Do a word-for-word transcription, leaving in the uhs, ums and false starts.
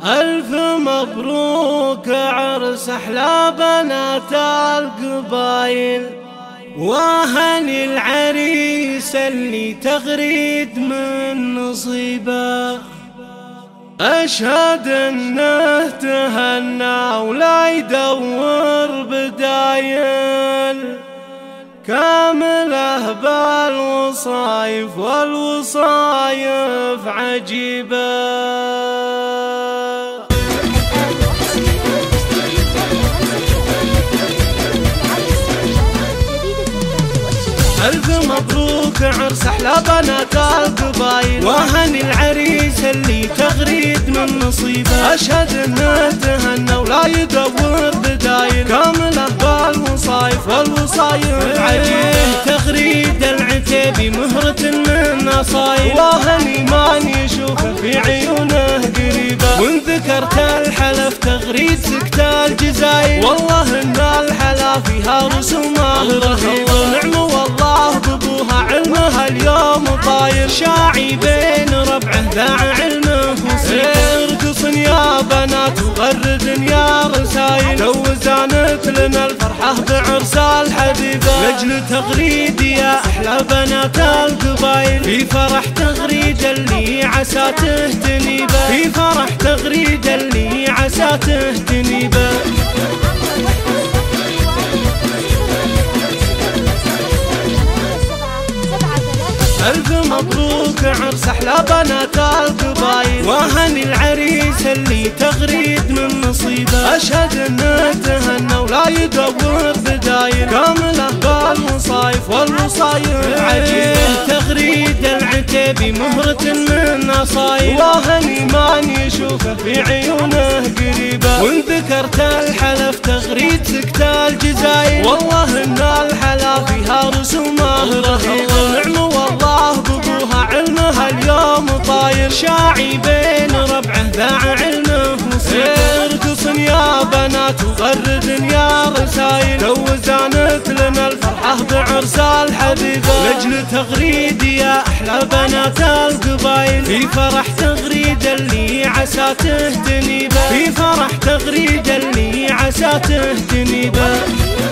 ألف مبروك عرس أحلى بنات القبايل، وهني العريس اللي تغريد من نصيبه. أشهد انه تهنى ولا يدور بدايل، كامله بالوصايف والوصايف عجيبه. ألف مبروك عرس أحلى بنات القبايل، وهني العريس اللي تغريد من نصيبه. أشهد انه تهنى ولا يدور بدايل، كامله بالوصايف والوصايف عجيب. تغريد العتيبي مهرة من نصايل، وهني من يشوفه في عيونه قريبه. وان ذكرت الحلف تغريد سكت الجزايل، والله ان الحلا فيها رسومه رهيبه. نعم والله بابوها علمها اليوم طاير، شاعي بين ربعه ذا علمه وصير. ارقصن يا بنات وغردن يا رسايل، لو زانت لنا الفرحه بعرس الحبيبه. لاجل تغريد يا احلى بنات القبايل، في فرح تغريد اللي عسى تهتني به، في فرح تغريد اللي عسى تهتني به. ألف مبروك عرس أحلى بنات القبايل، وهني العريس اللي تغريد من نصيبه. أشهد انه تهنى ولا يدور بدايل، كامله بالوصايف والوصايف عجيب. تغريد العتيبي مهرة من نصايل، وهني من يشوفه في عيونه قريبه. وان ذكرت الحلف تغريد سكت الجزايل، والله ان الحلا فيها رسومه رهيبه. نعم والله بابوها علمها اليوم طاير، شاعي بين ربعه ذا علمه وصير. ارقصن يا بنات وغردن يا رسايل، لو زانت لنا الفرحه بعرس الحبيبه. لاجل تغريد يا احلى بنات القبايل، في فرح تغريد اللي عسى تهتني به، في فرح تغريد اللي عسى تهتني به.